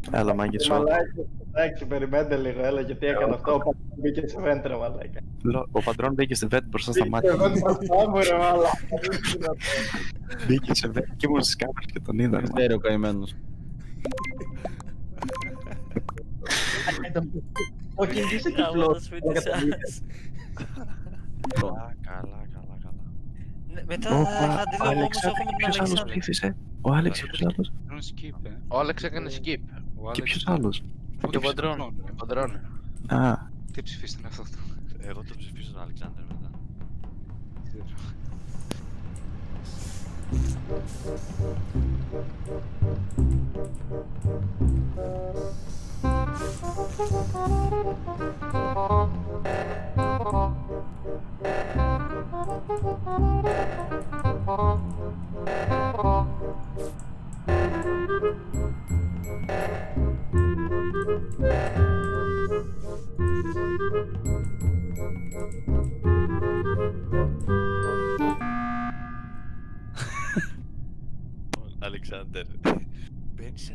Έλα, μάγκες. Εντάξει, περιμένετε λίγο, έλα, γιατί έκανε αυτό. Ο Πατρών μπήκε σε vent, ρε μαλάκα. Ο Πατρών μπήκε σε vent μπροστά στα μάτια. Μπήκε σε vent μπροστά μου, ρε μαλάκα. Μπήκε σε vent και ήμουν στις κάμερες και τον είδα. Δεν ξέρει ο καημένος. Ο κινητής εκεί Γαμώτος πλώς. φοιτής σας. Καλά. Μετά αντιλόγω όμως έχουμε την Ποιος άλλος Αλεξάνδρα. ψήφισε? Ο Άλεξ ή ποιος άλλος? Ο Άλεξ έκανε skip. Και ποιος άλλος? Και ο Παντρών. Α, Τι ψηφίσατε αυτό? Εγώ το ψηφίσω τον Αλεξάνδρ μετά. Αλεξάνδρ, μπαίνεις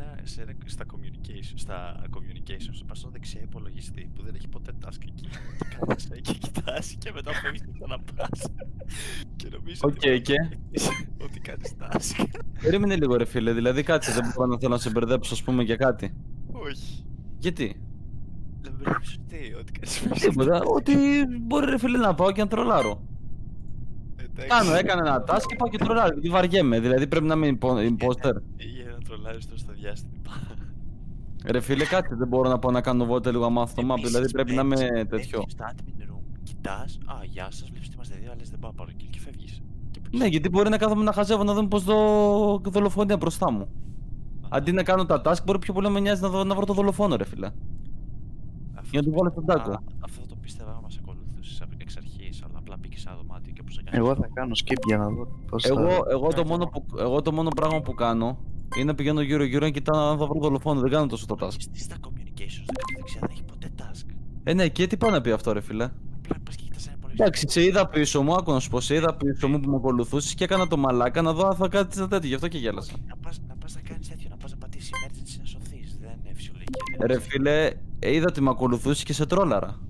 στα communications, πας στο δεξιά υπολογιστή που δεν έχει ποτέ task εκεί και κάθεσαι και κοιτάς και μετά φεύγεις και ξαναπάς και νομίζω ότι κάνεις task. Περίμενε λίγο ρε φίλε, δηλαδή κάτσε, δεν μπορώ να θέλω να σε μπερδέψω ας πούμε για κάτι. Όχι. Γιατί? Δεν βλέπεις ότι κάνεις Τίποτα, ότι μπορεί ρε φίλε να πάω και να τρολάρω. Έκανα ένα task και πάω και τρολάρω, γιατί βαριέμαι, δηλαδή πρέπει να είμαι imposter. Για να τρολάρεις τώρα στο διάστημα. Ρε φίλε κάτσε, δεν μπορώ να πάω να κάνω βόλτα λίγο μάθω το map, δηλαδή πρέπει να είμαι τέτοιο. Στο admin room, κοιτάς, γεια σας, βλέπεις ότι είμαστε δύο, αλλά δεν πάω πάρω kill και φεύγεις. Ναι, γιατί μπορεί να κάθομαι να χαζεύω να δούμε πως δολοφόνια μπροστά μου. Αντί να κάνω τα task, μπορεί πιο πολύ να με νοιάζει να βρω το δολοφόνο ρε φίλε. Για να του βάλω στον τάκο. Αυτό το πίστευα να μας ακολουθήσεις εξ αρχής, αλλά απλά μπήκες σε ένα δωμάτιο και πώς θα κάνεις. εγώ θα κάνω skip για να δω πώς θα... Εγώ το μόνο πράγμα που κάνω είναι να πηγαίνω γύρω-γύρω και κοιτάω αν θα βρω δολοφόνο, δεν κάνω τόσο το task. Στα communications, δεξιά δεν έχει ποτέ task. Ναι, και τι πάει να πει αυτό ρε φίλε. Απλά πας και κοιτάς ένα υπολογιστή. Εντάξει, σε είδα πίσω μου, άκου να σου πω, σε είδα πίσω μου που με ακολουθούσες και έκανα το μαλάκα να δω αν θα κάτσεις τέτοιο, γι' αυτό και γέλασα. Να πας να κάνεις τέτοιο, να πας να πατήσεις emergency να σωθείς, δεν είναι φυσιολογική. Ρε φίλε, είδα ότι με ακολουθούσες και σε τρόλαρα.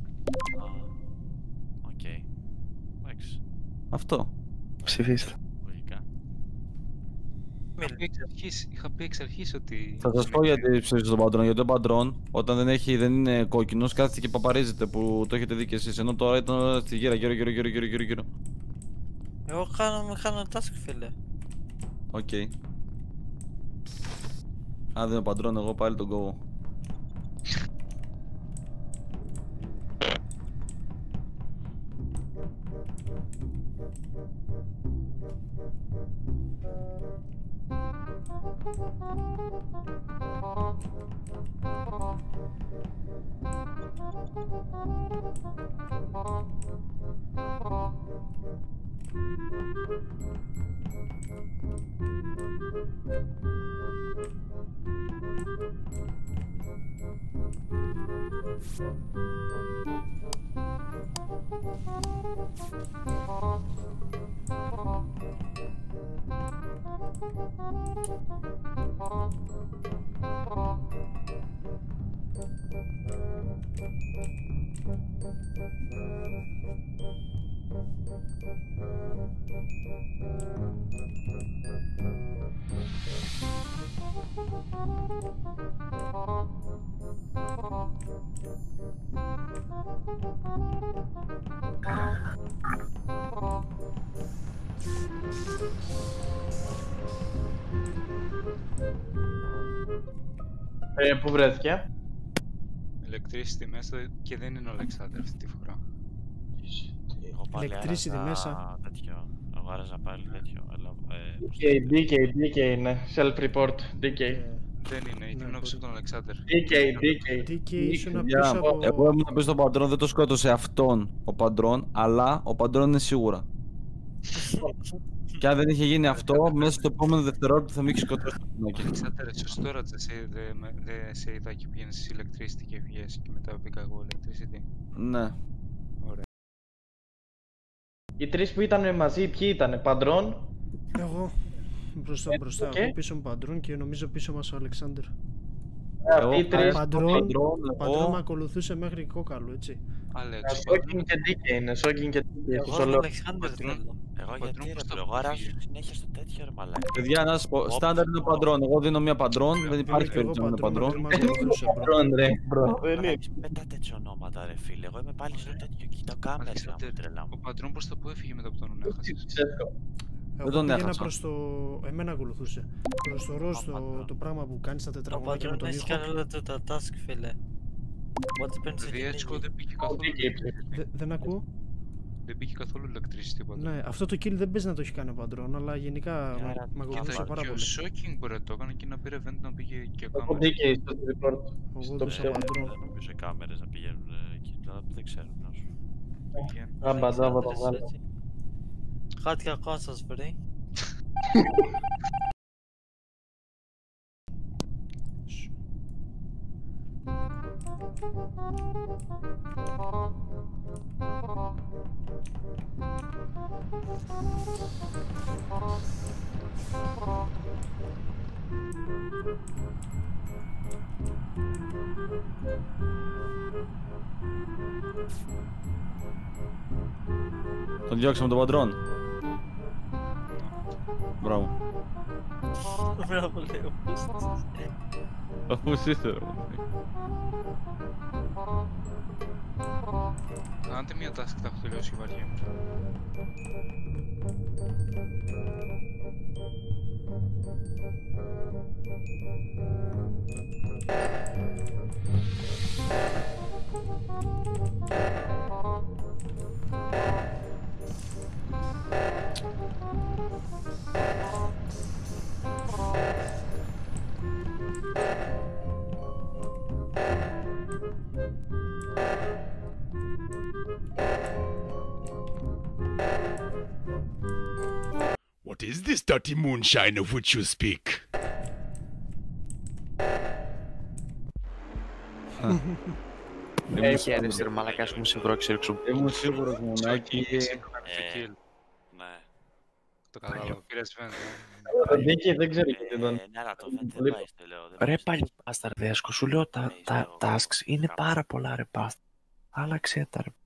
Οκ. Εντάξει. Αυτό. Ψηφίστε. Λογικά. Είχα πει εξ αρχής ότι... Θα σας πω γιατί ψήφισα τον Παντρών, γιατί ο Παντρών όταν δεν είναι κόκκινος κάθεται και παπαρίζεται που το έχετε δει κι εσείς, ενώ τώρα ήταν στη γύρα γύρω. Εγώ κάνω task φίλε. Οκ. Αν δεν είναι ο Παντρών, εγώ πάλι τον κόβω. Πού βρέθηκε? Electricity μέσα και δεν είναι ο Αλεξάνδρ αυτή τη φορά. Εγώ πάλι Electricity μέσα. Τέτοιο. Εγώ άραζα πάλι τέτοιο. DK είναι. Self-report. DK. Δεν είναι, ήμουν πίσω από τον Αλεξάνδρ. DK ήσουν πίσω από... Εγώ ήμουν πίσω στον Παντρών, δεν το σκότωσε αυτόν ο Παντρών, αλλά ο Παντρών είναι σίγουρα. Και αν δεν είχε γίνει αυτό, μέσα στο επόμενο δευτερόλεπτο θα με είχε σκοτώσει. Αλεξάνδρ, σωστό τώρα δεν σε είδα και πήγαινες στη electricity και βγες και μετά πήγα εγώ electricity. Ναι. Ωραία. Οι τρεις που ήταν μαζί, ποιοι ήτανε? Παντρών? Εγώ. Μπροστά. Εγώ πίσω μου Παντρών και νομίζω πίσω μας ο Αλεξάνδρ. Αυτοί οι τρεις. Παντρών εγώ... με ακολουθούσε μέχρι κόκαλο, έτσι. Άλεξ, Σόκινγκ και DK είναι, Σόκινγκ και DK. Εγώ τον Αλεξάνδρ θέλω. Εγώ γιατί Πατρών ρε πώς φίλε, το εγώ αράζω πήγε. συνέχεια στο τέτοιο ρε μαλάκα. Παιδιά, να σας πω, στάνταρ είναι παντρών. Εγώ δίνω μια παντρών, δεν υπάρχει Και εγώ περίπτωση να είναι παντρών παντρών. με ακολουθούσε, μπρο. Δεν είναι. Μετά τέτοια ονόματα ρε φίλε, εγώ είμαι πάλι στο τέτοιο, κοίτα κάμερες να μου τρελά μου. ο πατρών προς το που έφυγε μετά που τον έχασες. Εγώ τον πήγαινα έχασα. προς το... Εμένα ακολουθούσε. Προς το ροζ το πράγμα που κάνεις τα Ο τετραγωνάκια με Πατρών τον έχει ήχο. κάνει όλα τα task, φίλε. What's been Δηλαδή έτσι said? δεν πήγε καθόλου. Δεν ακούω. Δεν πήγε καθόλου ηλεκτρίστη πάντα. Ναι, αυτό το kill δεν παίζει να το έχει κάνει ο Παντρών, αλλά γενικά με ακολουθούσε Κοίτα, πάρα και ο πολύ. Shocking μπορεί να το έκανε και να πήρε event να πήγε και Έχω ακόμα. DK στο report. Εγώ έδωσα Παντρών. Δεν νομίζω οι κάμερες να πηγαίνουν εκεί, δηλαδή δεν ξέρω να σου. Άμπα, τζάμπα το βγάλω. Χάτια κάσας, βρε. Τον διώξαμε τον παντρών. Μπράβο. Μπράβο, λέω. Αφού είσαι ρε. Κάντε μια task, τα έχω τελειώσει η βαριά μου. What is this dirty moonshine of which you speak? Χαίρεσαι ρε μαλακά, μου σε βρόξε. Ήμουν σίγουρος μονάκι. Ναι. Το κατάλαβα, πήρες event. Το DK δεν ξέρω τι ήταν. Ναι, αλλά το event δεν πάει στο λέω. Ρε πάλι μπάσταρδέσκο, σου λέω τα tasks είναι πάρα πολλά ρε μπάσταρ. Άλλαξε τα ρε.